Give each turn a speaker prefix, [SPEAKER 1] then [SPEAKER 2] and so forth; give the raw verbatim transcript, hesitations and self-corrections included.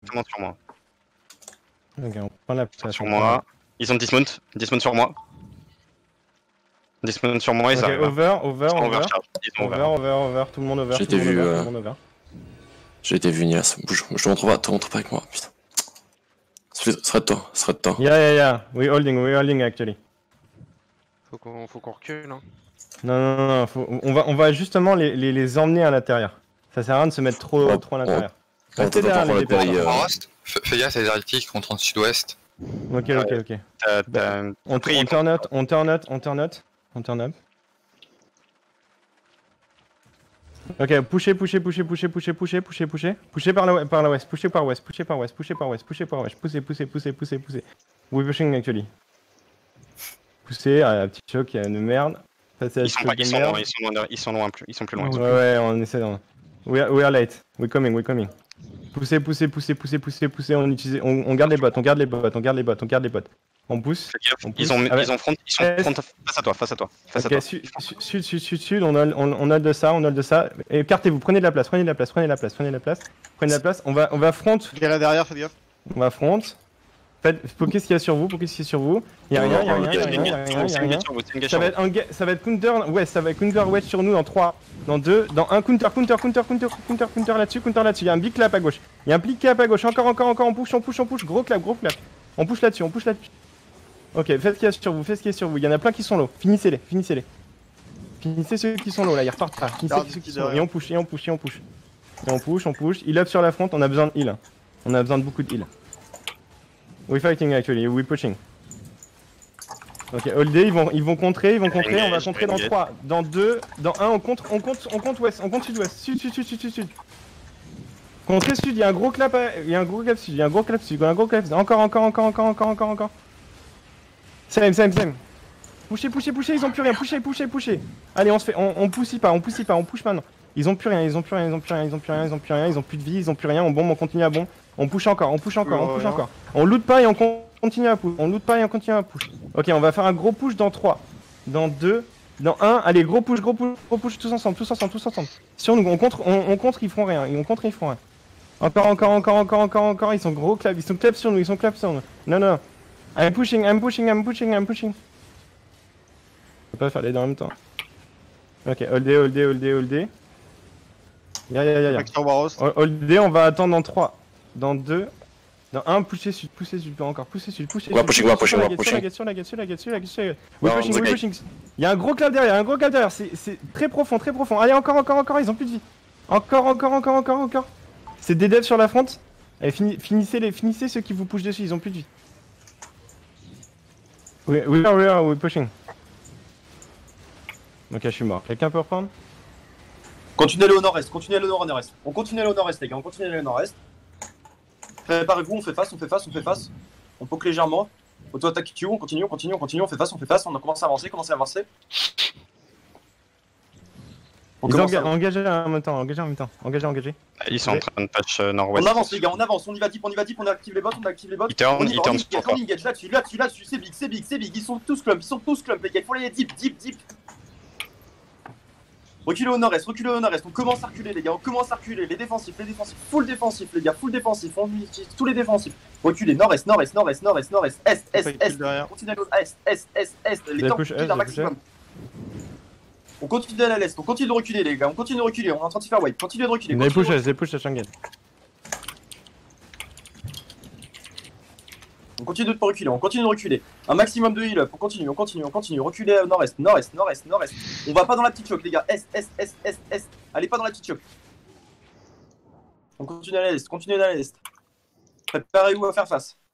[SPEAKER 1] directement sur moi.
[SPEAKER 2] Ok, on prend la place.
[SPEAKER 1] Sur moi. Ils ont dismount. Dismount sur moi. Dismount sur moi, ils
[SPEAKER 2] Ok,
[SPEAKER 1] arrivent.
[SPEAKER 2] over, over,
[SPEAKER 1] Ils sont
[SPEAKER 2] over.
[SPEAKER 1] overcharge. Ils sont
[SPEAKER 2] Over,
[SPEAKER 1] over.
[SPEAKER 2] over, over, tout le monde over.
[SPEAKER 3] J'ai
[SPEAKER 2] tout le
[SPEAKER 3] été
[SPEAKER 2] monde
[SPEAKER 3] vu,
[SPEAKER 2] over,
[SPEAKER 3] euh,
[SPEAKER 2] tout le monde over.
[SPEAKER 3] J'ai été vu, Nias. Bouge, je te montre pas, te montre pas avec moi, putain. Ce serait de toi, ce serait de toi.
[SPEAKER 2] Yeah, yeah, yeah. We holding, we holding actually.
[SPEAKER 4] Faut qu'on faut qu'on recule, hein.
[SPEAKER 2] Non, non, non, non, faut, on, va, on va justement les, les, les emmener à l'intérieur. Ça sert à rien de se mettre trop,
[SPEAKER 3] Ouais,
[SPEAKER 2] trop à l'intérieur.
[SPEAKER 3] On
[SPEAKER 2] Restez
[SPEAKER 3] t'attend
[SPEAKER 2] derrière
[SPEAKER 3] pour
[SPEAKER 2] les
[SPEAKER 3] le pari.
[SPEAKER 2] déplacements.
[SPEAKER 3] euh,
[SPEAKER 5] Frost, fais gaffe, il y a des articles qui contrôlent sud-ouest.
[SPEAKER 2] Ok, ok, ok.
[SPEAKER 1] T'as- t'as-
[SPEAKER 2] On,
[SPEAKER 1] Après,
[SPEAKER 2] on
[SPEAKER 1] ils
[SPEAKER 2] turn out, on turn out, on turn out, on turn up. Ok, poussez, poussez, poussez, poussez, poussez, poussez, poussez, poussez, poussez par la, par la ouest, poussez par ouest, poussez par ouest, poussez par ouest, poussez par ouest, poussez, poussez, poussez, poussez, poussez. We pushing actually. Poussez, ah, petit choc, il y a une merde. Passez à
[SPEAKER 1] Ils sont,
[SPEAKER 2] choc
[SPEAKER 1] pas,
[SPEAKER 2] de
[SPEAKER 1] ils, sont
[SPEAKER 2] merde.
[SPEAKER 1] loin, ils, sont loin, ils sont loin plus, ils sont plus loin.
[SPEAKER 2] Ouais, ouais, on essaie d'en... We are, we are late, we coming, we coming. Poussez, poussez, poussez, poussez, poussez, poussez, on utilise, on, on garde les bottes, on garde les bottes, on garde les bottes, on garde les bottes. On pousse.
[SPEAKER 1] Fais gaffe,
[SPEAKER 2] On
[SPEAKER 1] ils,
[SPEAKER 2] pousse.
[SPEAKER 1] ont,
[SPEAKER 2] Ah ouais.
[SPEAKER 1] ils ont front, ils sont
[SPEAKER 2] Est.
[SPEAKER 1] front, face à toi, face à toi, face à
[SPEAKER 2] Ok,
[SPEAKER 1] toi.
[SPEAKER 2] su- su- sud, sud, sud, sud, on a, on, on a de ça, on a de ça. Écartez-vous, prenez de la place, prenez de la place, prenez de la place, prenez de la place, prenez de la place. On va, on va front,
[SPEAKER 6] Derrière, derrière, faites gaffe.
[SPEAKER 2] on va front. Faites, qu'est-ce qu'il y a sur vous, qu'est-ce qu'il y a sur vous. Y a rien, y a rien, y a rien, y a rien, y a rien. Ça va être un, ga- ça va être counter, ouais, ça va être counter wedge sur nous dans trois, dans deux, dans un counter, counter, counter, counter, counter, counter là-dessus, counter là-dessus. Il y a un big clap à gauche. Il y a un big clap à gauche. Encore, encore, encore. On push, on push, on push. Gros clap, gros clap. On push là-dessus, on push là-dessus. Ok, faites ce qu'il y a sur vous, faites ce qu'il y a sur vous. Il y en a plein qui sont low. Finissez-les, finissez-les. Finissez ceux qui sont low là, ils repartent pas. Finissez
[SPEAKER 6] Garde
[SPEAKER 2] ceux qui
[SPEAKER 6] qui
[SPEAKER 2] sont low. Et
[SPEAKER 6] derrière.
[SPEAKER 2] on push, et on push, et on push. Et on push, on push. Il up sur la front, on a besoin de heal. On a besoin de beaucoup de heal. We fighting actually, we pushing. Ok, all day, ils vont, ils vont contrer, ils vont contrer, on va
[SPEAKER 1] Engage,
[SPEAKER 2] contrer dans
[SPEAKER 1] engage.
[SPEAKER 2] trois, dans deux, dans un, on contre, on compte, on compte ouest, on compte sud-ouest, sud, sud, sud, sud, sud, sud. Contrer sud, il y a un gros clap, à- il y a un gros clap sud, il y a un gros clap sud, il y a un gros clap sud, encore, encore, encore, encore, encore, encore, encore. Same, same, same. Poussez, poussez, poussez, ils ont plus rien, poussez, poussez, poussez. Allez, on se fait, on, on pousse pas, on pousse pas, on push maintenant. Ils ont plus rien, ils ont plus rien, ils ont plus rien, ils ont plus rien, ils ont plus rien, ils ont plus de vie, ils ont plus rien, on bombe, on continue à bombe. On push encore, on push encore, on push encore. On loot pas et on con- continue à push. On loot pas et on continue à push. Ok, on va faire un gros push dans trois, dans deux, dans un. Allez, gros push, gros push, gros push, tous ensemble, tous ensemble, tous ensemble. Sur nous, on contre, on, on contre, ils feront rien. Et on contre, ils feront rien. Encore, encore, encore, encore, encore, encore. Ils sont gros clap, ils sont clap sur nous, ils sont clap sur nous. Non, non. I'm pushing, I'm pushing, I'm pushing, I'm pushing. Je peux pas faire les deux en même temps. Ok, hold day, hold day, hold day, hold day. Ya, ya, ya, ya.
[SPEAKER 6] Mec sur Barros.
[SPEAKER 2] Hold day, on va attendre dans trois, dans deux, dans un, pousser sud, pousser sud, encore, pousser sud, pousser
[SPEAKER 3] Ouais,
[SPEAKER 2] sud.
[SPEAKER 3] pushing, ouais, pushing,
[SPEAKER 2] Sur la
[SPEAKER 3] ouais,
[SPEAKER 2] gate,
[SPEAKER 3] pushing.
[SPEAKER 2] sur la gate, sur la gate, sur la gate, sur la gate, sur la gate. We
[SPEAKER 3] Non,
[SPEAKER 2] pushing,
[SPEAKER 3] the
[SPEAKER 2] we
[SPEAKER 3] gate.
[SPEAKER 2] pushing. Il y a un gros clap derrière, il y a un gros clap derrière, c'est c'est très profond, très profond. Allez, encore, encore, encore, ils ont plus de vie. Encore, encore, encore, encore, encore. C'est des devs sur la front. Allez, fini- finissez, les, finissez ceux qui vous pushent dessus, ils ont plus de vie. We, we are, we are, we pushing. Ok, je suis mort. Quelqu'un peut reprendre?
[SPEAKER 7] Continuez à aller au nord-est, continuez à aller au nord-est. On continue à aller au nord-est, les gars, on continue à aller au nord-est. Préparez-vous, on fait face, on fait face, on fait face. On poke légèrement. Auto-attaque Q, on continue, on continue, on continue, on fait face, on fait face. On a commencé à avancer, commencé à avancer. On
[SPEAKER 2] Ils ont
[SPEAKER 7] commence
[SPEAKER 2] enga-
[SPEAKER 7] à...
[SPEAKER 2] engagé en même temps, engagé en même temps. Engagé, engagé.
[SPEAKER 1] Ils sont en train de patch euh, nord-ouest.
[SPEAKER 7] On avance les gars, on avance, on y va deep, on y va deep, on active les bots, on active les bots.
[SPEAKER 1] Ils turn,
[SPEAKER 7] On y
[SPEAKER 1] ils
[SPEAKER 7] va, on
[SPEAKER 1] turn
[SPEAKER 7] y
[SPEAKER 1] sur
[SPEAKER 7] engage,
[SPEAKER 1] toi.
[SPEAKER 7] on y engage, là-dessus, là-dessus, là-dessus, c'est big, c'est big, c'est big, ils sont tous clump, ils sont tous clump les gars, il faut aller deep, deep, deep. Reculez au nord-est, reculez au nord-est, on commence à reculer les gars, on commence à reculer, les défensifs, les défensifs, full défensif les gars, full défensif, on utilise tous les défensifs. Reculez, nord-est, nord-est, nord-est, nord-est, nord-est, est, est,
[SPEAKER 6] Fait
[SPEAKER 7] est,
[SPEAKER 6] kill derrière.
[SPEAKER 7] continue à aller au est, est, est, est, les
[SPEAKER 2] J'ai
[SPEAKER 7] temps
[SPEAKER 2] push
[SPEAKER 7] reculent
[SPEAKER 2] est,
[SPEAKER 7] d'un
[SPEAKER 2] j'ai
[SPEAKER 7] maximum. On continue d'aller à l'est, on continue de reculer les gars, on continue de reculer, on est en train de se faire wipe, continue de reculer.
[SPEAKER 2] Ils
[SPEAKER 7] continue de
[SPEAKER 2] push, ils push à Shanghai.
[SPEAKER 7] On continue de reculer, on continue de reculer. Un maximum de heal up, on continue, on continue, on continue. Reculer au nord-est, nord-est, nord-est, nord-est. On va pas dans la petite choc, les gars. Est, est, est, est, est. Allez pas dans la petite choc. On continue à l'est, continue à l'est. Préparez-vous à faire face.